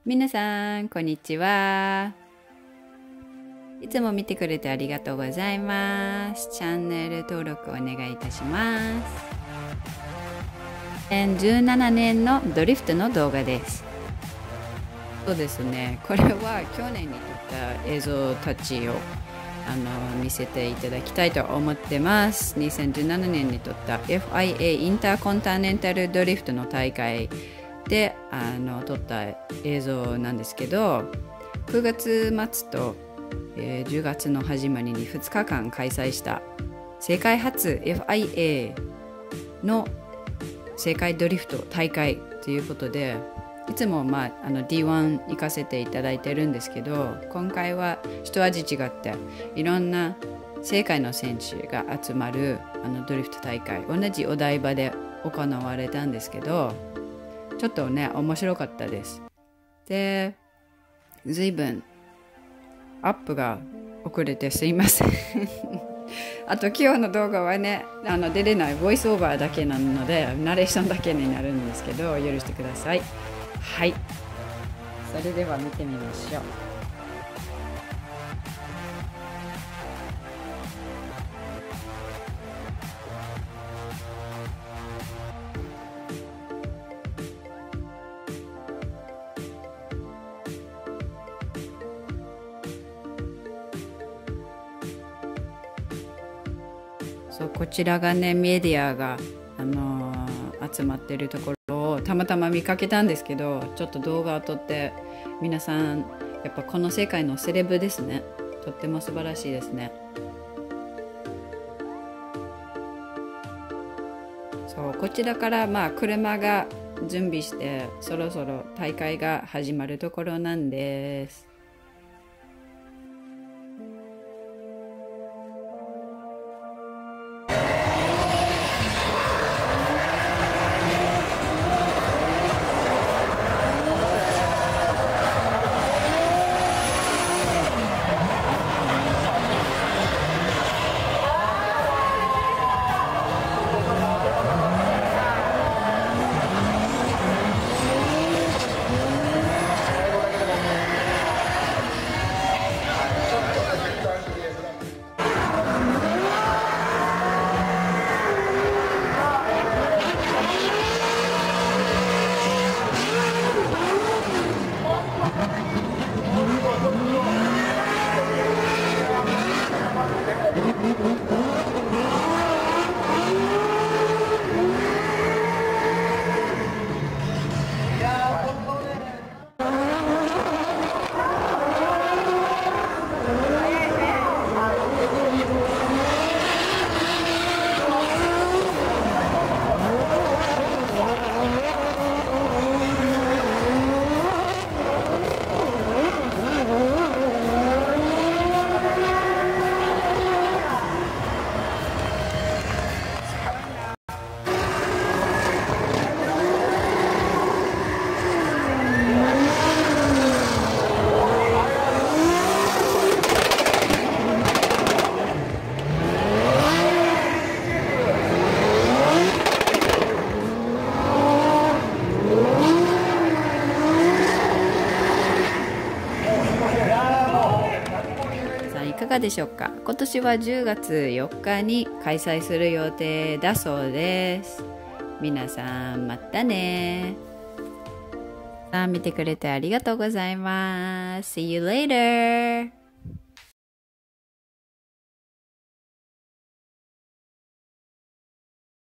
皆さん、こんにちは。いつも見てくれてありがとうございます。チャンネル登録お願いいたします。2017年のドリフトの動画です。そうですね、これは去年に撮った映像たちを見せていただきたいと思ってます。2017年に撮った FIA インターコンチネンタルドリフトの大会で撮った映像なんですけど、9月末と、10月の始まりに2日間開催した世界初 FIA の世界ドリフト大会ということで、いつも、D1 行かせていただいてるんですけど、今回は一味違っていろんな世界の選手が集まるドリフト大会、同じお台場で行われたんですけど、ちょっとね面白かったです。で、随分アップが遅れてすいませんあと今日の動画はね出れないボイスオーバーだけなのでナレーションだけになるんですけど、許してください。はい、それでは見てみましょう。そう、こちらがねメディアが、集まってるところをたまたま見かけたんですけど、ちょっと動画を撮って、皆さんやっぱこの世界のセレブですね。とっても素晴らしいですね。そう、こちらから車が準備してそろそろ大会が始まるところなんです。いかがでしょうか。今年は10月4日に開催する予定だそうです。皆さんまたね。見てくれてありがとうございます。See you later!